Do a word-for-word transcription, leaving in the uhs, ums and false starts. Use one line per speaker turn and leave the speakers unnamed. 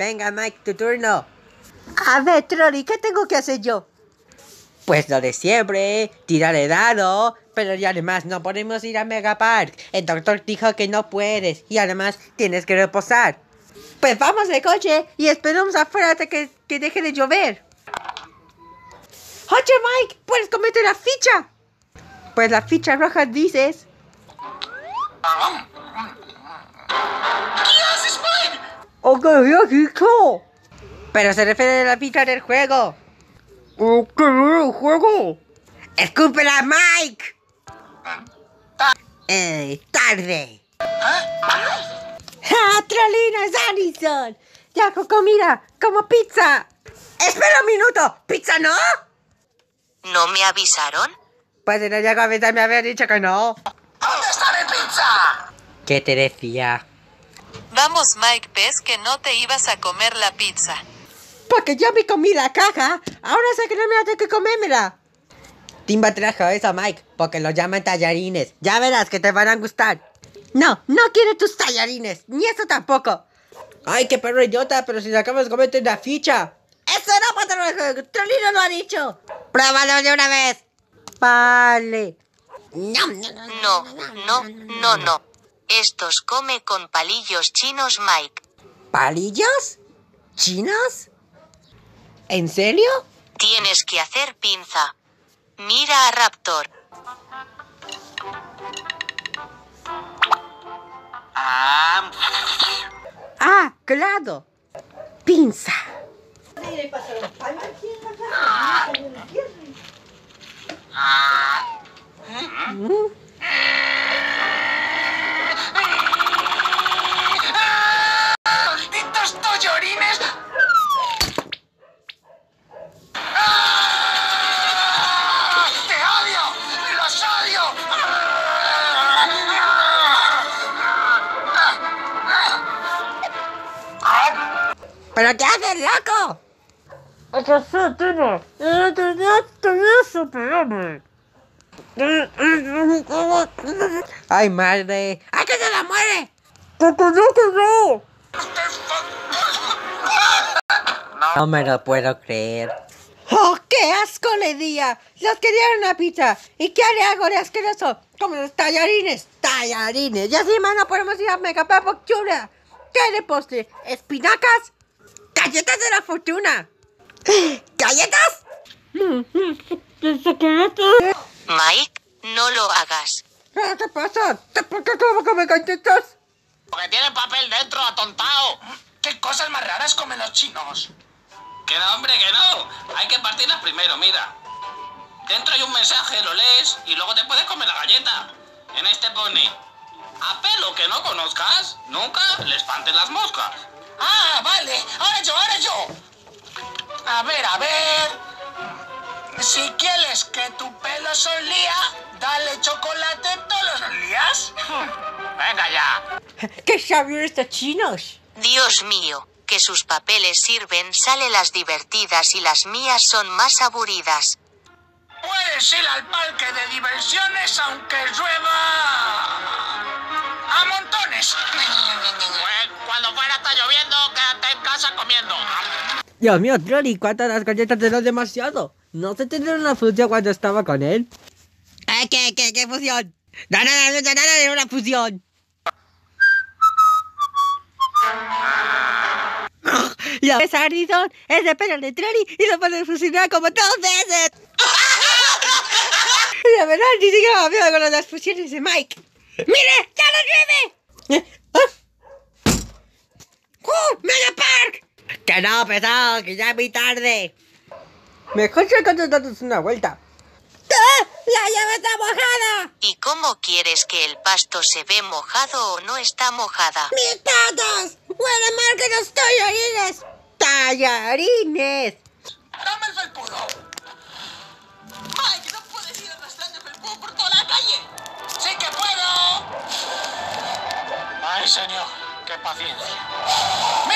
Venga, Mike, tu turno.
A ver, Trolli, ¿qué tengo que hacer yo?
Pues lo de siempre, tirar el dado, pero y además no podemos ir a Megapark. El doctor dijo que no puedes y además tienes que reposar.
Pues vamos de coche y esperamos afuera hasta que, que deje de llover. Oye, Mike, ¿puedes comerte la ficha? Pues la ficha roja dices.
¿Qué haces, Mike?
¡Oh, qué rico!
Pero se refiere a la ficha del juego.
¡Oh, qué rico juego!
¡Escúpela, Mike! ¡Eh, tarde!
¡Ah, Trollina, es Allison! ¡Ya con comida, como pizza!
¡Espera un minuto! ¿Pizza no?
¿No me avisaron?
Pues en ella cabeza me había dicho que no.
¿Dónde está mi pizza?
¿Qué te decía?
Vamos, Mike, ves que no te ibas a comer la pizza.
Porque ya me comí la caja, ahora sé que no me hace que comérmela.
Timba trajo eso, Mike, porque lo llaman tallarines. Ya verás que te van a gustar.
No, no quiero tus tallarines, ni eso tampoco.
Ay, qué perro idiota, pero si le acabas de comerte la ficha.
Eso no pasa, Trollina lo ha dicho.
¡Pruébalo de una vez!
Vale.
No, no, no, no. Estos come con palillos chinos, Mike.
¿Palillos? ¿Chinos? ¿En serio?
Tienes que hacer pinza. Mira a Raptor.
Ah,
Ah, claro. Pinza.
¡malditos tollorines! ¡Ah! ¡Te odio! ¡Los odio!
¿Pero qué haces, loco?
¡Eso sí, tío! ¡No tenía eso, pero
¡Ay, madre! ¡Ay, que se la muere!
¡Que yo que no!
No me lo puedo creer.
¡Oh, qué asco le día! ¡Los quería una pizza! ¿Y qué le hago de asqueroso? Como los tallarines. ¡Tallarines! Y así más no podemos ir a Megapark por chula. ¿Qué de postre? ¿Espinacas? ¡Galletas de la fortuna!
¿Galletas?
Mike, no lo hagas.
¿Qué te pasa? ¿Por qué como que me contestas?
Porque tiene papel dentro, atontao. ¿Qué cosas más raras comen los chinos?
Que no, hombre, que no. Hay que partirlas primero, mira. Dentro hay un mensaje, lo lees y luego te puedes comer la galleta. En este pone: a pelo que no conozcas, nunca le espantes las moscas.
Ah, vale. Ahora yo, ahora yo. A ver, a ver. Si quieres que tu pelo sonría, dale chocolate todos los días. Venga ya.
¿Qué saben estos chinos?
Dios mío, que sus papeles sirven, sale las divertidas y las mías son más aburridas.
Puedes ir al parque de diversiones aunque llueva a montones. Pues cuando fuera está lloviendo, quédate en casa comiendo.
Dios mío, Trolli, ¿cuántas las galletas te das demasiado? ¿No se tendría una fusión cuando estaba con él? ¿Eh? ¿Qué, qué, qué fusión? No, no, no, no, nada de una fusión.
Ya ves, Harrison, es de pelo de Trolli y lo pueden fusionar como dos veces. La verdad, ni siquiera me veo con las fusiones de Mike. ¡Mire! ¡Ya lo llueve! ¡Uh! ¡Megapark!
Que no, pesado, que ya es muy tarde.
Mejor que te das una vuelta. ¡Ah! ¡La llave está mojada!
¿Y cómo quieres que el pasto se ve mojado o no está mojada?
¡Mis patas! ¡Huele mal que los tallarines! ¡Tallarines!
¡Dame el felpudo!
Mike, no puedes ir arrastrando el felpudo por toda la calle.
¡Sí que puedo! Ay, señor, qué paciencia.